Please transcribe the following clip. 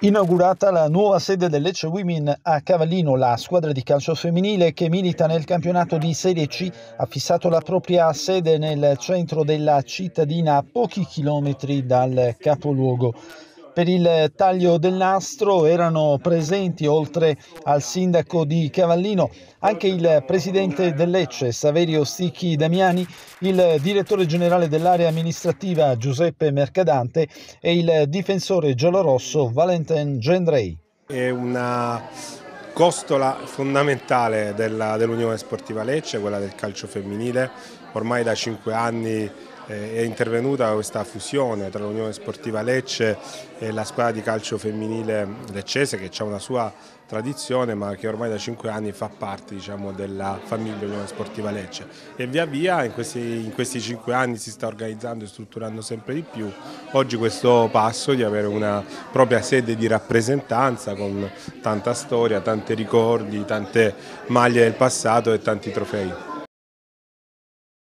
Inaugurata la nuova sede del Lecce Women a Cavallino, la squadra di calcio femminile che milita nel campionato di Serie C ha fissato la propria sede nel centro della cittadina a pochi chilometri dal capoluogo. Per il taglio del nastro erano presenti, oltre al sindaco di Cavallino, anche il presidente del Lecce, Saverio Sticchi Damiani, il direttore generale dell'area amministrativa Giuseppe Mercadante e il difensore giallorosso Valentin Gendrei. È una costola fondamentale dell'Unione Sportiva Lecce, quella del calcio femminile. Ormai da 5 anni è intervenuta questa fusione tra l'Unione Sportiva Lecce e la squadra di calcio femminile leccese, che ha una sua tradizione ma che ormai da 5 anni fa parte, diciamo, della famiglia Unione Sportiva Lecce, e via via in questi 5 anni si sta organizzando e strutturando sempre di più. Oggi questo passo di avere una propria sede di rappresentanza con tanta storia, tanti ricordi, tante maglie del passato e tanti trofei.